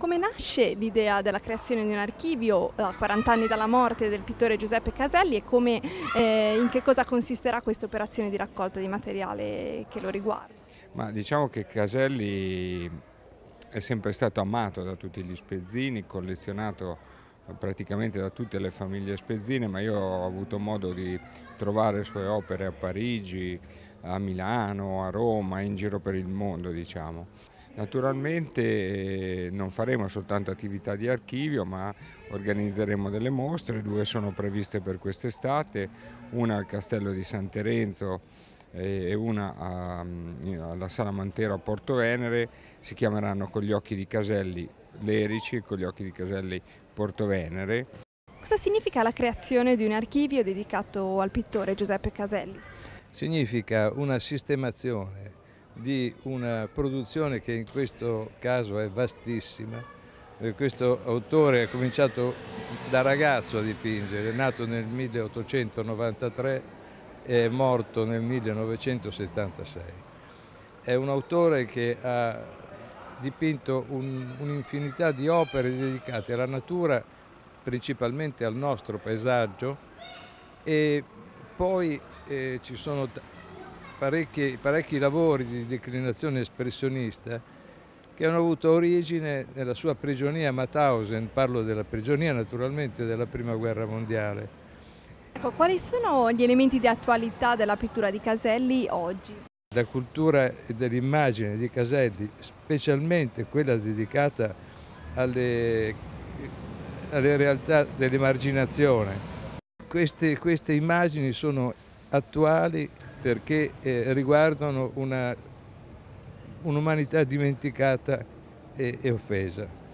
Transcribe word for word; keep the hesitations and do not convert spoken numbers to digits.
Come nasce l'idea della creazione di un archivio a quaranta anni dalla morte del pittore Giuseppe Caselli e come, eh, in che cosa consisterà questa operazione di raccolta di materiale che lo riguarda? Ma diciamo che Caselli è sempre stato amato da tutti gli spezzini, collezionato praticamente da tutte le famiglie spezzine, ma io ho avuto modo di trovare sue opere a Parigi, a Milano, a Roma, in giro per il mondo, diciamo. Naturalmente eh, non faremo soltanto attività di archivio, ma organizzeremo delle mostre, due sono previste per quest'estate, una al Castello di San Terenzo e una a- alla Sala Mantero a Porto Venere. Si chiameranno Con gli occhi di Caselli Lerici e Con gli occhi di Caselli Porto Venere. Cosa significa la creazione di un archivio dedicato al pittore Giuseppe Caselli? Significa una sistemazione di una produzione che in questo caso è vastissima. Questo autore ha cominciato da ragazzo a dipingere, è nato nel milleottocentonovantatré e è morto nel millenovecentosettantasei. È un autore che ha dipinto un, un'infinità di opere dedicate alla natura, principalmente al nostro paesaggio, e poi eh, ci sono parecchi, parecchi lavori di declinazione espressionista che hanno avuto origine nella sua prigionia a Mauthausen. Parlo della prigionia naturalmente della Prima Guerra Mondiale. Ecco, quali sono gli elementi di attualità della pittura di Caselli oggi? La cultura dell'immagine di Caselli, specialmente quella dedicata alle, alle realtà dell'emarginazione, queste, queste immagini sono attuali perché eh, riguardano una, un'umanità dimenticata e, e offesa.